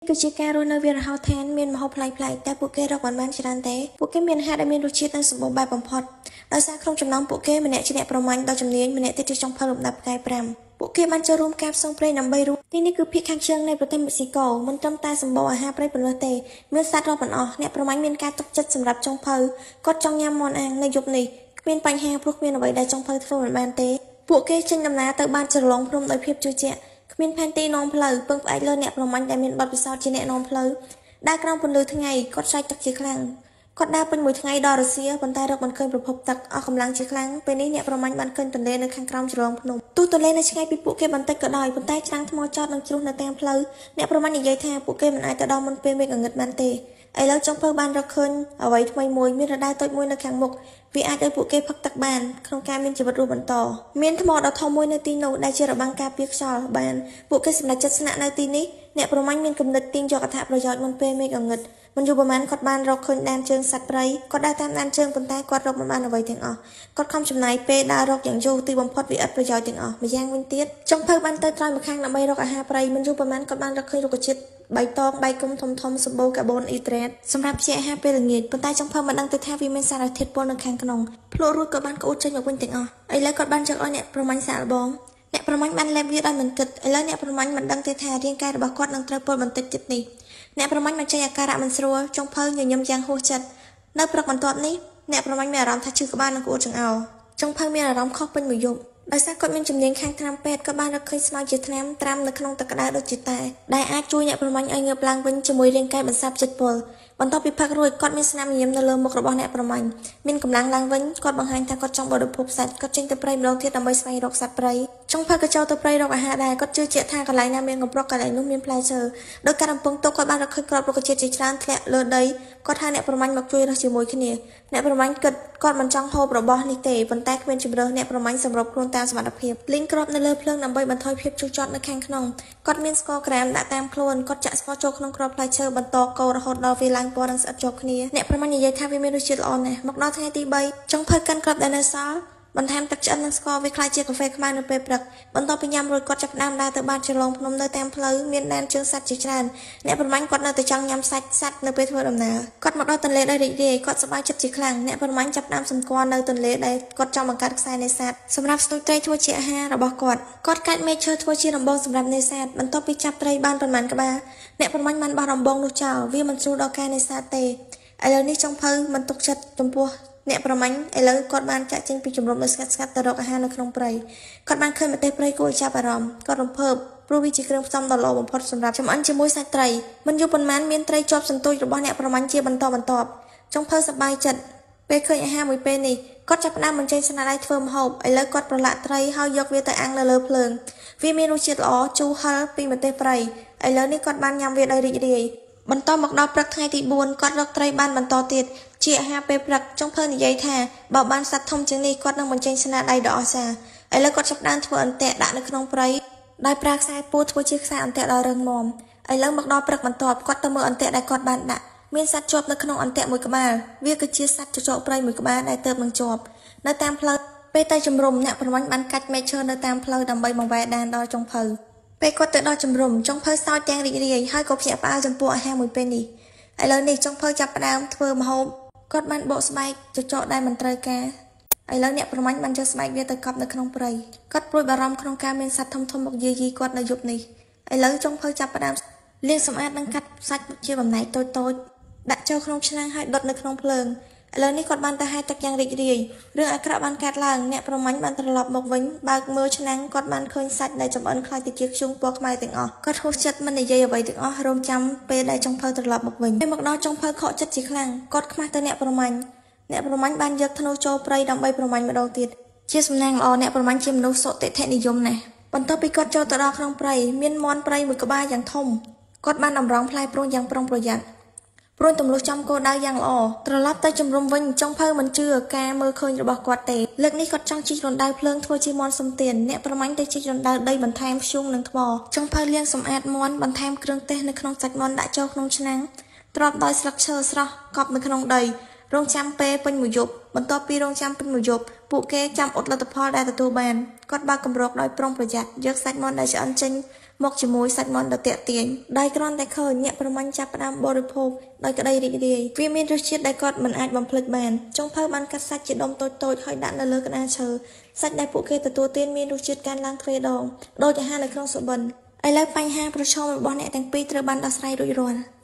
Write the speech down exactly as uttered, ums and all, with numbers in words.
គឺជាការរស់នៅវាលរហោឋានមានម្ហូបប្លែកៗតែពួកគេរកបានបានច្រើនទេពួកគេមានអាហារដែលមានរសជាតិនិងសម្បូរបែបបំផុតដោយសារក្នុងចំណោមពួកគេម្នាក់ជាអ្នកប្រមាញ់ដ៏ជំនាញម្នាក់ទៀតជាចុងភៅលំដាប់ផ្កាយប្រាំពួកគេបានចូលរួមការផ្សងព្រេងដើម្បីរស់ទីនេះគឺភាគខាងជើងនៃប្រទេសមេស៊ីកូមិនត្រឹមតែសម្បូរអាហារព្រៃប៉ុណ្ណោះទេមានសត្វរាប់មិនអស់អ្នកប្រមាញ់មានការទុកចិត្តសម្រាប់ចុងភៅគាត់ចង់ញ៉ាំមាន់អាំងនៅយប់នេះគ្មានបញ្ហាព្រោះគ្មានអ្វីដែលចុងភៅធ្វើមិនបានទេពួកគេចេញដំណើរទៅបានជ្រលងភ្នំដោយភាពជឿជាក់គ្មានផែនទីនាំផ្លូវពឹងផ្អែកលើអ្នកប្រមាញ់ដែលមានបទពិសោធន៍ជាអ្នកនាំផ្លូវដើរក្រោមពន្លឺថ្ងៃគាត់ស្រែកទឹកជាខ្លាំងគាត់ដើរពេញមួយថ្ងៃដល់រុស្ស៊ីប៉ុន្តែរកមិនឃើញប្រភពទឹកអស់កម្លាំងជាខ្លាំងពេលនេះអ្នកប្រមាញ់បានឃើញទន្លេនៅខាងក្រោមជ្រលងភ្នំទោះទន្លេនៅឆ្ងាយពីពួកគេបន្តិចក៏ដោយប៉ុន្តែច្រាំងថ្មចតនិងជ្រុះនៅតាមផ្លូវអ្នកប្រមាញ់និយាយថាពួកគេមិនអាចទៅដល់មុនពេលមេឃងងឹតបានទេឥឡូវចុងភៅបានរកឃើញអ្វីថ្មីមួយមានរណ្ដៅតូចមួយនៅខាងមុខវាអាចឲ្យពួកគេផឹកទឹកបានក្នុងការមានជីវិតរស់បន្តមានថ្មដ៏ធំមួយនៅទីនោះដែលជារបាំងការពារខ្យល់បានពួកគេសម្រេចចិត្តស្នាក់នៅទីនេះអ្នកប្រមាញ់មានគំនិតទាញយកអត្ថប្រយោជន៍មុនពេលមេឃងងឹតមិនយូរប៉ុន្មានគាត់បានរកឃើញដានជើងសត្វព្រៃគាត់ដើរតាមដានជើងប៉ុន្តែគាត់រកមិនបានអ្វីទាំងអស់គាត់ខំចំណាយពេលដើររកយ៉ាងយូរទីបំផុតវាឥតប្រយោជន៍ទាំងអស់ម្យ៉ាងវិញទៀតចុងភៅបានទៅត្រើយម្ខាងដើម្បីរកអាហារព្រៃមិនយូរប៉ុន្មានគាត់បានរកឃើញរុក្ខជាតិបៃតងបែកគុំធំធំសម្បូរកាបូនអ៊ីដ្រ៉េតសម្រាប់ជាអាហារពេលល្ងាចប៉ុន្តែចុងភៅមិនដឹងទៅថាវាមានសារធាតុពុលនៅខាងក្នុងភ្លក់រួចក៏បានក្អួតចេញមកវិញទាំងអស់ឥឡូវគាត់បានចុកឲ្យអ្នកប្រមាញ់សាកល្បងអ្នកប្រមាញ់បានលេបវាដោយមិនគិតឥឡូវអ្នកប្រមាញ់មិនដឹងទេថារាងកាយរបស់គាត់នឹងត្រូវពុលបន្តិចទៀតនេះអ្នកប្រមាញ់បញ្ចេញអាការៈមិនស្រួលចុងភៅញញឹមយ៉ាងហួសចិត្តនៅព្រឹកបន្ទាប់នេះអ្នកប្រមាញ់មានអារម្មណ៍ថាឈឺក្បាលនិងក្អួតចង្អោរចុងភៅមានអារម្មណ៍ខុសពេញមួយយប់ដោយសារគាត់មានជំនាញខាងថ្នាំពេទ្យក៏បានរកឃើញស្មៅជាថ្នាំត្រាំនៅក្នុងទឹកក្តៅដូចជាតែដែលអាចជួយអ្នកប្រមាញ់ឲ្យងើបឡើងវិញជាមួយរាងកាយបន្សាបចិត្តពុលបន្ទាប់ពីផឹករួចគាត់មានស្នាមញញឹមនៅលើមុខរបស់អ្នកប្រមាញ់មានកម្លាំងឡើងវិញគាត់បង្ហាញថាគាត់ចង់បរិភោគសាច់គាត់ចេញទៅព្រៃម្ដងទៀតដើម្បីស្វែងរកសត្វព្រៃចុងភៅក៏ចូលទៅព្រៃរកអាហារដែរគាត់ជឿជាក់ថាកន្លែងណាមានកំប្រុកកន្លែងនោះមានផ្លែឈើដោយការរំពឹងទុកគាត់បានរកឃើញគ្រាប់រុក្ខជាតិជាច្រើនធ្លាក់លើដីគាត់ហៅអ្នកប្រមាញ់មកជួយរើសជាមួយគ្នាអ្នកប្រមាញ់គិតគាត់មិនចង់ហូបរបស់នេះទេប៉ុន្តែគ្មានជម្រើសអ្នកប្រមាញ់សម្របខ្លួនតាមសមត្ថភាពលីងគ្រាប់នៅលើភ្លើងដើម្បីបន្ថយភាពជូរចត់នៅខាងក្នុងគាត់មានស្ករក្រាមដាក់តាមខ្លួនគាត់ចាក់ស្ករចូលក្នុងគ្រាប់ផ្លែឈើបន្តកូររហូតដល់វាឡើងពណ៌និងស្អិតជាប់គ្នាអ្នកប្រមាញ់និយាយថាវាមានរសជាតិល្អណាស់មកដល់ថ្ងៃទីបីចុងភៅកាន់គ្រាប់ដែលនៅសល់បន្ថែមទឹកឆ្អិននិងស្ករវាខ្លាយជាកាហ្វេខ្មៅនៅពេលព្រឹកបន្ទាប់ពីញ៉ាំរួចគាត់ចាប់ផ្ដើមដើរទៅបាតជ្រលងភ្នំនៅតាមផ្លូវមានដានជើងសត្វជាច្រើនអ្នកប្រមាញ់គាត់នៅតែចង់ញ៉ាំសាច់សត្វនៅពេលធ្វើដំណើរគាត់មកដល់ទន្លេដោយរីករាយគាត់សប្បាយចិត្តជាខ្លាំងអ្នកប្រមាញ់ចាប់ផ្ដើមសម្គាល់នៅទន្លេដែលគាត់ចង់បង្កើតខ្សែនេសាទសម្រាប់ស្ទូចត្រីធ្វើជាអាហាររបស់គាត់គាត់កាច់មែកឈើធ្វើជាដំបងសម្រាប់នេសាទបន្ទាប់ពីចាប់ត្រីបានប៉ុន្មានក្បាលអ្នកប្រមាញ់បានបោះដំបងនោះចោលវាមិនស្រួលដល់ការនេសាទទេឥឡូវនេះចុងភៅមិនទុកចិត្តចំពោះអ្នកប្រមាញ់ឥឡូវគាត់បានចាក់ចេញពីជំរំនៅស្ងាត់ស្ងាត់ទៅរកអាហារនៅក្នុងព្រៃគាត់បានឃើញម្ទេសព្រៃគួរឲ្យចាប់អារម្មណ៍គាត់រំភើបព្រោះវាជាគ្រឿងផ្សំដ៏ល្អបំផុតសម្រាប់ចម្អិនជាមួយសាច់ត្រីមិនយូរប៉ុន្មានមានត្រីជាប់សន្ទូចរបស់អ្នកប្រមាញ់ជាបន្តបន្ទាប់ចុងភៅសប្បាយចិត្តពេលឃើញអាហារមួយពេលនេះគាត់ចាប់ផ្ដើមបញ្ចេញស្នាដៃធ្វើម្ហូបឥឡូវគាត់ប្រឡាក់ត្រីហើយយកវាទៅអាំងនៅលើភ្លើងវាមានរសជាតិល្អជូរហឹរពីម្ទេសព្រៃឥឡូវនេះគាត់បានញ៉ាំវាដោយរីករាយបន្តមកដល់ព្រឹកថ្ងៃទីបួនគាត់រកត្រីបានបន្តទៀតជាអាហារពេលព្រឹកចុងភៅនិយាយថាបើបានសត្វធំជាងនេះគាត់នឹងបញ្ចេញស្នាដៃដ៏អស្ចារ្យឥឡូវគាត់ចាប់ផ្ដើមធ្វើអន្ទាក់ដាក់នៅក្នុងព្រៃដោយប្រើខ្សែពួរធ្វើជាខ្សែអន្ទាក់ដ៏រឹងមាំឥឡូវមកដល់ព្រឹកបន្ទាប់គាត់ទៅមើលអន្ទាក់ដែលគាត់បានដាក់មានសត្វជាប់នៅក្នុងអន្ទាក់មួយក្បាលវាគឺជាសត្វចចកព្រៃមួយក្បាលដែលទើបនឹងជាប់នៅតាមផ្លូវពេលទៅជំរុំអ្នកប្រមាញ់បានកាច់មែកឈើនៅតាមផ្លូវដើម្បីបង្វែរដានដល់ចុងភៅពេលគាត់ទៅដល់ជំរុំចុងភៅសោចទាំងរីករាយហើយក៏ភ្ញាក់ផ្អើលចំពោះអាហារមួយពេលនេះឥឡូវនេះចុងភៅចាប់ផ្ដើមធ្វើម្ហូបគាត់បានបកស្បែកចចកដែលមិនត្រូវការឥឡូវអ្នកប្រមាញ់បានយកស្បែកវាទៅកប់នៅក្នុងព្រៃគាត់ព្រួយបារម្ភក្នុងការមានសត្វធំធំមកយាយីគាត់នៅយប់នេះឥឡូវចុងភៅចាប់ផ្ដើមលាងសម្អាតនិងកាត់សាច់ជាបំណែកតូចតូចដាក់ចូលក្នុងឆ្នាំងហើយដុតនៅក្នុងភ្លើងឥឡូវនេះគាត់បានទៅហែទឹកយ៉ាងរីករាយរឿងអាក្រក់បានកើតឡើងអ្នកប្រមាញ់បានត្រឡប់មកវិញបើកមើលឆ្នាំងគាត់បានឃើញសាច់ដែលចម្អិនខ្លាយទៅជាធ្យូងពណ៌ខ្មៅទាំងអស់គាត់ហួសចិត្តមិននិយាយអ្វីទាំងអស់រងចាំពេលដែលចុងភៅត្រឡប់មកវិញពេលមកដល់ចុងភៅខកចិត្តជាខ្លាំងគាត់ខ្មាស់ទៅអ្នកប្រមាញ់អ្នកប្រមាញ់បានយកធ្នូចូលព្រៃដើម្បីប្រមាញ់ម្ដងទៀតជាសំណាងល្អអ្នកប្រមាញ់ជាមនុស្សសុតិធិនិយមណាស់បន្ទាប់ពីគាត់ចូលទៅដល់ក្នុងព្រៃមានមាន់ព្រៃមួយក្បាលយ៉ាងធំគាត់បានតម្រង់ផ្លែព្រួញយ៉ាងប្រុងប្រយ័ត្នព្រួញទម្លុះចំគោលដៅយ៉ាងល្អត្រឡប់ទៅជំរុំវិញចុងភៅមិនជឿការមើលឃើញរបស់គាត់ទេលើកនេះគាត់ចង់ជីករណ្ដៅភ្លើងធ្វើជាមាន់សំទៀនអ្នកប្រមាញ់ទៅជីករណ្ដៅដីបន្ថែមធ្យូងនិងថ្មចុងភៅលាងសម្អាតមាន់បន្ថែមគ្រឿងទេសនៅក្នុងសាច់មាន់ដាក់ចូលក្នុងឆ្នាំងទ្រាប់ដោយស្លឹកឈើស្រស់កប់នៅក្នុងដីរងចាំពេលពេញមួយយប់បន្ទាប់ពីរងចាំពេញមួយយប់ពួកគេចាំអត់លទ្ធផលដែលទទួលបានគាត់បើកគម្របដោយប្រុងប្រយ័ត្នយកសាច់មាន់ដែលឆ្អិនចេញមកជាមួយសាច់មាន់ដ៏ទាក់ទាញដោយគ្រាន់តែឃើញអ្នកប្រមាញ់ចាប់ផ្ដើមបរិភោគដោយក្តីរីករាយវាមានរសជាតិដែលគាត់មិនអាចបំភ្លេចបានចុងភៅបានកាត់សាច់ជាដុំតូចៗហើយដាក់នៅលើក្តារឈើសាច់ដែលពួកគេទទួលទានមានរសជាតិកើនឡើងទ្វេដងដូចអាហារនៅក្នុងសុបិនឥឡូវបញ្ហាប្រឈមរបស់អ្នកទាំងពីរត្រូវបានដោះស្រាយរួចរាល់